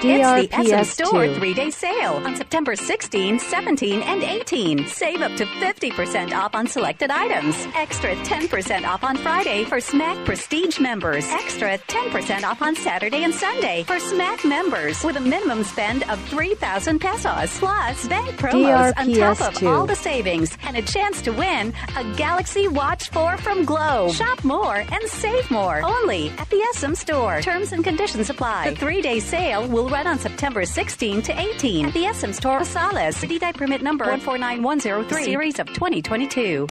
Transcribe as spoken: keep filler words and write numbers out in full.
D R P S It's the S M Store two. three-day sale on September sixteenth, seventeenth, and eighteenth. Save up to fifty percent off on selected items. Extra ten percent off on Friday for Smack Prestige members. Extra ten percent off on Saturday and Sunday for Smack members with a minimum spend of three thousand pesos. Plus, bank promos on top of D R P S two. all the savings and a chance to win a Galaxy Watch four from Globe. Shop more and save more only at the S M Store. Terms and conditions apply. The three-day sale will run on September sixteenth to eighteenth at the S M Store Rosales. D D I permit number one four nine one zero three, series of twenty twenty-two.